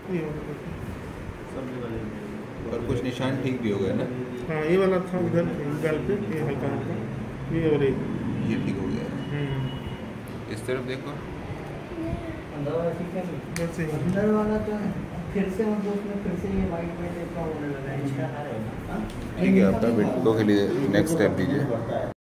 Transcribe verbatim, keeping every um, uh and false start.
ये वाला और कुछ निशान ठीक भी हो गए ना? हाँ ये वाला था उधर गाल पे, ये हल्का हल्का, ये और एक ये ठीक हो गया। इस तरफ देखो। बस यही। अंदर वाला तो फिर से मतलब उसमें फिर से ये वाइट वाइट टाइप का होने लगा है। ठीक है, अपना बिट्को के लिए नेक्स्ट स्टेप दीजिए।